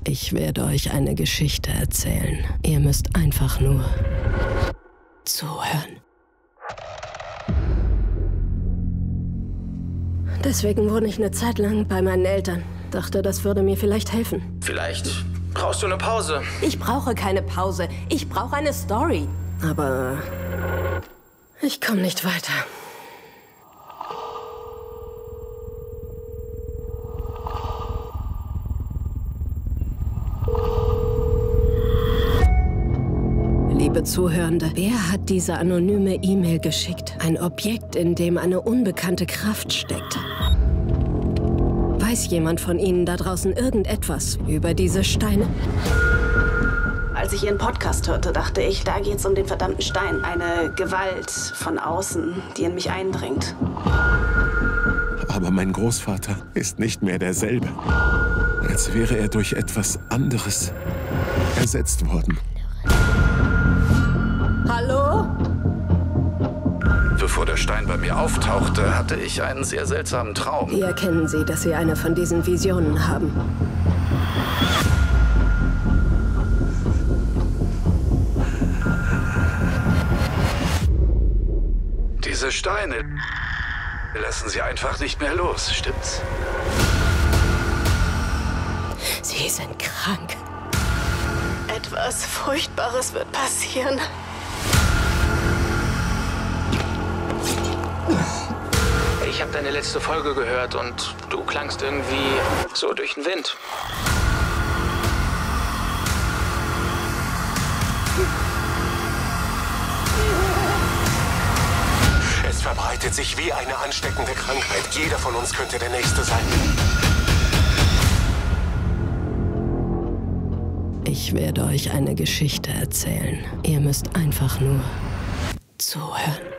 Ich werde euch eine Geschichte erzählen. Ihr müsst einfach nur zuhören. Deswegen wohne ich eine Zeit lang bei meinen Eltern. Dachte, das würde mir vielleicht helfen. Vielleicht brauchst du eine Pause. Ich brauche keine Pause. Ich brauche eine Story. Aber ich komme nicht weiter. Liebe Zuhörende, wer hat diese anonyme E-Mail geschickt? Ein Objekt, in dem eine unbekannte Kraft steckt. Weiß jemand von Ihnen da draußen irgendetwas über diese Steine? Als ich Ihren Podcast hörte, dachte ich, da geht's um den verdammten Stein. Eine Gewalt von außen, die in mich eindringt. Aber mein Großvater ist nicht mehr derselbe. Als wäre er durch etwas anderes ersetzt worden. Hallo? Bevor der Stein bei mir auftauchte, hatte ich einen sehr seltsamen Traum. Wie erkennen Sie, dass Sie eine von diesen Visionen haben? Diese Steine lassen sie einfach nicht mehr los, stimmt's? Sie sind krank. Etwas Furchtbares wird passieren. Ich habe deine letzte Folge gehört und du klangst irgendwie so durch den Wind. Es verbreitet sich wie eine ansteckende Krankheit. Jeder von uns könnte der Nächste sein. Ich werde euch eine Geschichte erzählen. Ihr müsst einfach nur zuhören.